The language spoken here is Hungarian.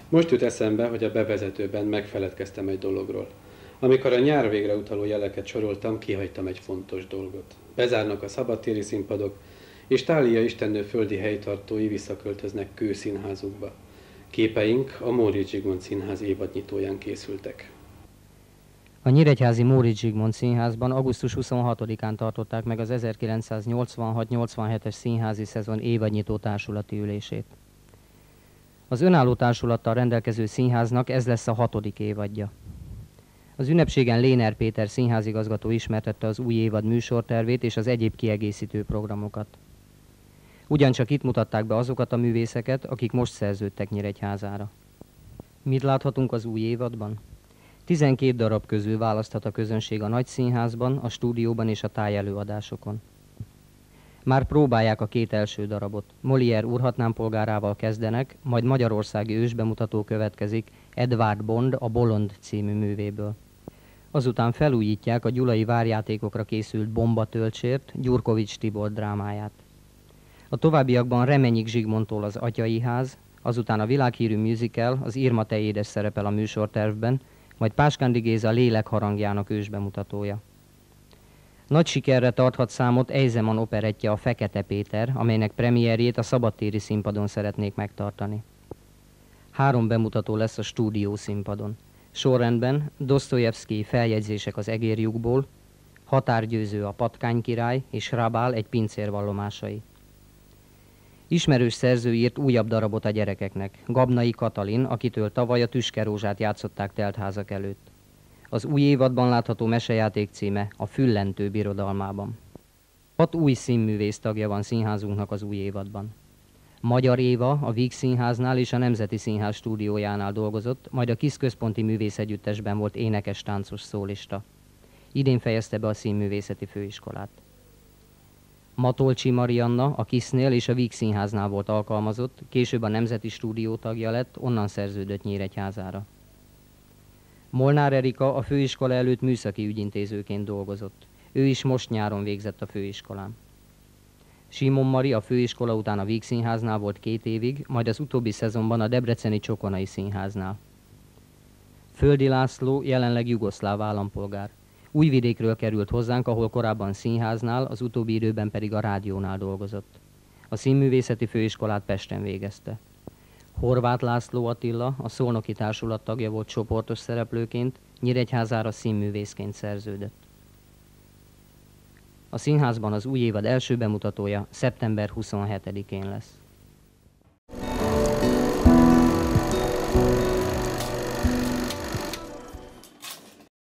Most jut eszembe, hogy a bevezetőben megfeledkeztem egy dologról. Amikor a nyár végre utaló jeleket soroltam, kihagytam egy fontos dolgot. Bezárnak a szabadtéri színpadok, és Thália istennő földi helytartói visszaköltöznek kőszínházukba. Képeink a Móricz Zsigmond Színház évadnyitóján készültek. A Nyíregyházi Móricz Zsigmond Színházban augusztus 26-án tartották meg az 1986-87-es színházi szezon évadnyitó társulati ülését. Az önálló társulattal rendelkező színháznak ez lesz a 6. évadja. Az ünnepségen Léner Péter színházigazgató ismertette az új évad műsortervét és az egyéb kiegészítő programokat. Ugyancsak itt mutatták be azokat a művészeket, akik most szerződtek Nyíregyházára. Mit láthatunk az új évadban? 12 darab közül választhat a közönség a Nagy Színházban, a stúdióban és a tájelőadásokon. Már próbálják a 2 első darabot. Molière Úrhatnám polgárával kezdenek, majd magyarországi ősbemutató következik Edvard Bond a Bolond című művéből. Azután felújítják a gyulai várjátékokra készült Bombatölcsért Gyurkovics Tibor drámáját. A továbbiakban Remenyik Zsigmondtól az Atyai ház, azután a világhírű musical, az Irma te édes szerepel a műsortervben, majd Páskándi Géza Lélek harangjának ősbemutatója. Nagy sikerre tarthat számot Eisemann operettje a Fekete Péter, amelynek premierjét a szabadtéri színpadon szeretnék megtartani. 3 bemutató lesz a stúdió színpadon. Sorrendben Dosztojevszkij Feljegyzések az egérlyukból, Határgyőző a Patkánykirály és Rabál egy pincér vallomásai. Ismerős szerző írt újabb darabot a gyerekeknek, Gabnai Katalin, akitől tavaly a Tüskerózsát játszották teltházak előtt. Az új évadban látható mesejáték címe a Füllentő birodalmában. 6 új színművész tagja van színházunknak az új évadban. Magyar Éva a Víg Színháznál és a Nemzeti Színház stúdiójánál dolgozott, majd a Kis Központi Művészegyüttesben volt énekes-táncos szólista. Idén fejezte be a Színművészeti Főiskolát. Matolcsi Marianna a Kisznél és a Víg Színháznál volt alkalmazott, később a Nemzeti Stúdió tagja lett, onnan szerződött Nyíregyházára. Molnár Erika a főiskola előtt műszaki ügyintézőként dolgozott. Ő is most nyáron végzett a főiskolán. Simon Mari a főiskola után a Víg Színháznál volt 2 évig, majd az utóbbi szezonban a debreceni Csokonai Színháznál. Földi László jelenleg jugoszláv állampolgár. Újvidékről került hozzánk, ahol korábban színháznál, az utóbbi időben pedig a rádiónál dolgozott. A Színművészeti Főiskolát Pesten végezte. Horváth László Attila a Szolnoki Társulat tagja volt csoportos szereplőként, Nyíregyházára színművészként szerződött. A színházban az új évad első bemutatója szeptember 27-én lesz.